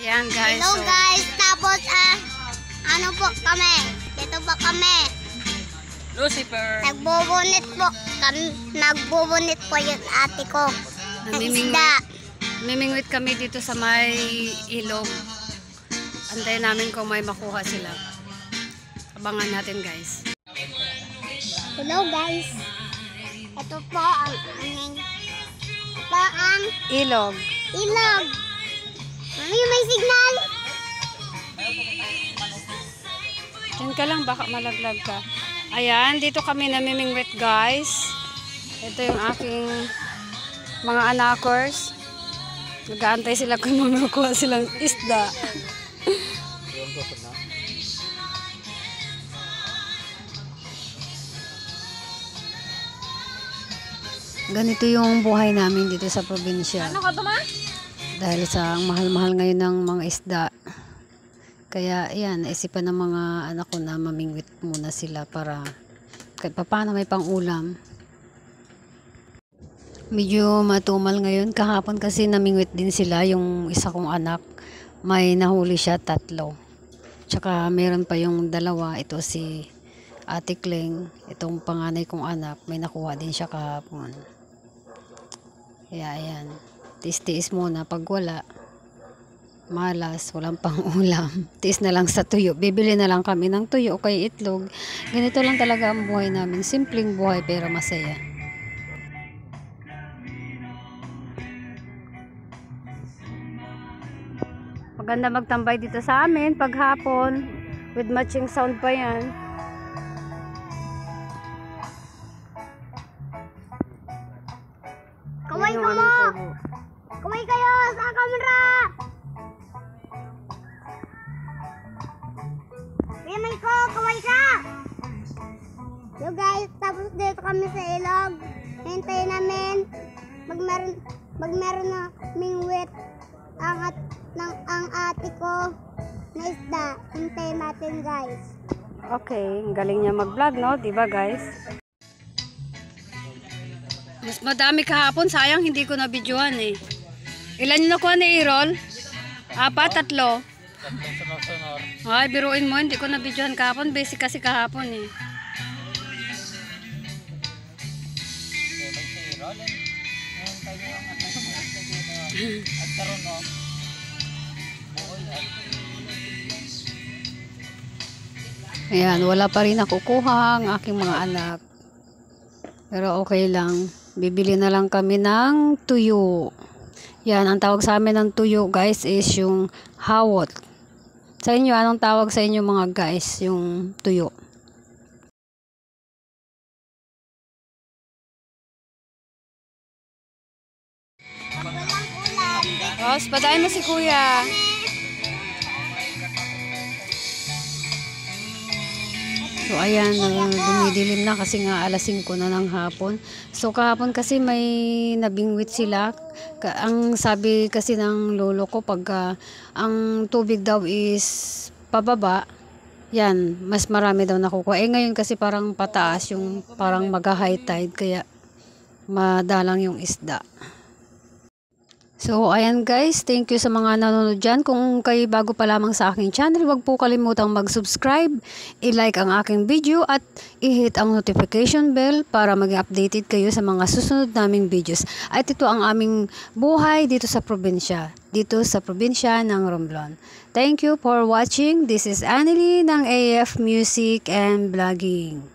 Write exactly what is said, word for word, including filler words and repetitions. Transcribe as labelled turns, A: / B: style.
A: Yan guys.
B: Hello
A: so,
B: guys, tapos ah, ano po kami? Dito po kami.
A: Lucifer.
B: Nagbubunit po kami, nagbubunit po yung ate ko. Ng isda.
A: Namimingwit kami dito sa may ilog. Antayin namin kung may makuha sila. Abangan natin guys.
B: Hello guys. Ito po ang aming ito ang
A: Ilog.
B: ilog. Mami, may signal.
A: Diyan ka lang, baka malaglag ka. Ayan, dito kami namimingwit guys. Ito yung aking mga anakers. Nag-aantay sila kung makuha silang isda. Ganito yung buhay namin dito sa probinsya.
B: Ano ka ba?
A: Dahil sa mahal-mahal ngayon ng mga isda. Kaya yan, naisipan ng mga anak ko na mamingwit muna sila para kahit paano may pang ulam. Medyo matumal ngayon. Kahapon kasi namingwit din sila yung isa kong anak. May nahuli siya tatlo. Tsaka meron pa yung dalawa. Ito si Ate Kleng. Itong panganay kong anak. May nakuha din siya kahapon. Kaya ayan. Tiis-tiis muna. Pag wala, malas, walang pang ulam. Tiis na lang sa tuyo. Bibili na lang kami ng tuyo o kay itlog. Ganito lang talaga ang buhay namin. Simpleng buhay pero masaya. Maganda magtambay dito sa amin paghapon with matching sound pa yan.
B: Kaway ka mo! Kaway kayo sa camera! Remay ko, kaway ka! So guys, tapos dito kami sa ilog. Hintayin namin pag meron, pag meron na mingwit ang, at, ng, ang ate ko na isda. Hintayin natin guys.
A: Okay, galing niya mag-vlog, no? Diba guys? Mas madami kahapon, sayang hindi ko na-videohan eh. Ilan yung nakuha ni Errol? Apat, tatlo. Ay, biruin mo, hindi ko na-videohan kahapon. Basic kasi kahapon eh. Ayan, wala pa rin nakukuha ang aking mga anak. Pero okay lang. Bibili na lang kami ng tuyo. Yan, ang tawag sa amin ng tuyo guys is yung hawot. Sa inyo, anong tawag sa inyo mga guys, yung tuyo?
B: Pag walang ulam,
A: Ros, padayin mo si kuya. So ayan, uh, dumidilim na kasi nga alas singko na ng hapon. So kahapon kasi may nabingwit sila. Ka ang sabi kasi ng lolo ko, pag uh, ang tubig daw is pababa, yan, mas marami daw nakukuha. Eh ngayon kasi parang pataas, yung parang mag-high tide, kaya madalang yung isda. So, ayan guys, thank you sa mga nanonood dyan. Kung kayo bago pa lamang sa aking channel, wag po kalimutang mag-subscribe, i-like ang aking video at i-hit ang notification bell para maging updated kayo sa mga susunod naming videos. At ito ang aming buhay dito sa probinsya, dito sa probinsya ng Romblon. Thank you for watching. This is Anneli ng A F Music and Vlogging.